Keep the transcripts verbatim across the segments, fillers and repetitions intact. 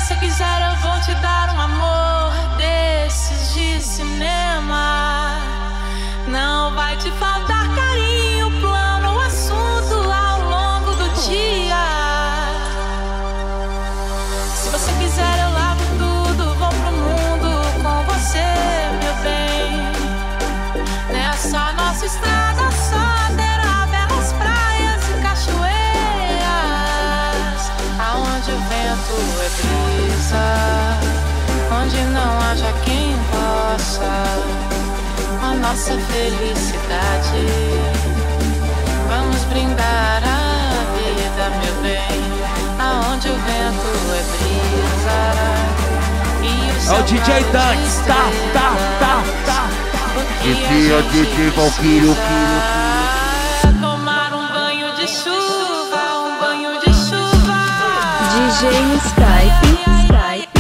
você quiser eu vou te dar um amor desses de cinema. Não vai te faltar carinho, plano, assunto ao longo do dia. Se você quiser eu lavo tudo, vou pro mundo com você, meu bem. Nessa nossa estrada só terá belas praias e cachoeiras, aonde o vento é brisa, onde não haja quem possa a nossa felicidade. Vamos brindar a vida, meu bem, aonde o vento é brisa e o céu é o D J Dantes, tá, tá, tá, tá. Esse é o D J Valquírio. Tomar um banho de chuva, um banho de chuva. D J Skype, Skype.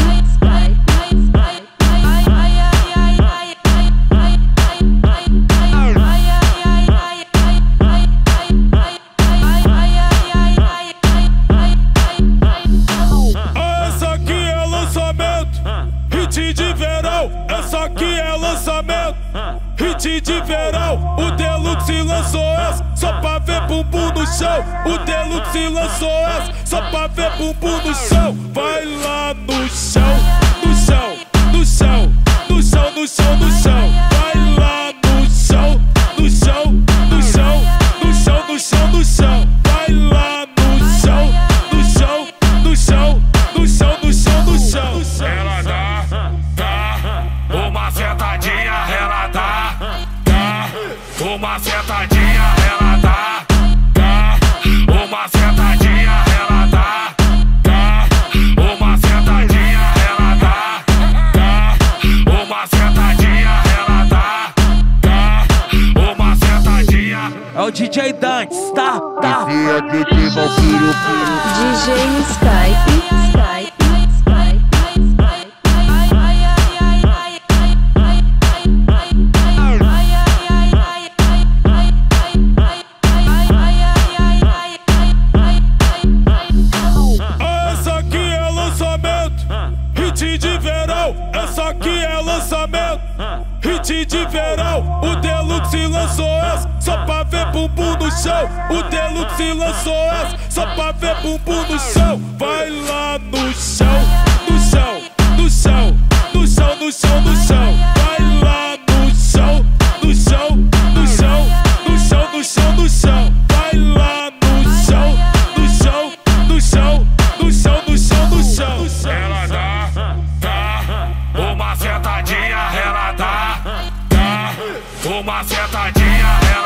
Essa aqui é lançamento, hit de verão. Essa aqui é lançamento, hit de verão. O Deluxe lançou essa só pra ver bumbum no chão. O Deluxe lançou essa só pra ver bumbum no chão. Vai lá no chão, no chão, no chão, no chão, no chão, no chão. Vai lá no chão, no chão, no chão, no chão, no chão, no chão. Vai lá no chão, no chão, no chão, no chão, no chão, no chão. Ela dá, dá uma sentadinha, ela dá, dá uma sentadinha, ela dá, dá uma sentadinha, ela dá, dá uma sentadinha, ela dá, dá uma sentadinha, ela dá, dá uma sentadinha. É o D J Dantes, tá, tá. Esse é o D J Valquírio. D J Skype, Skype. Essa aqui é lançamento, hit de verão. Essa aqui é lançamento, hit de verão. O Deluxe lançou essa só pra ver bumbum no chão. O Deluxe lançou essa só pra ver bumbum no chão. Vai lá no chão, no chão, no chão, no chão, no chão, no chão. Vai lá no chão, no chão, no chão, no chão, no chão, no chão. Vai lá no chão, no chão, no chão, no chão, no chão, no chão. Ela dá, dá uma sentadinha, ela dá, dá uma sentadinha, ela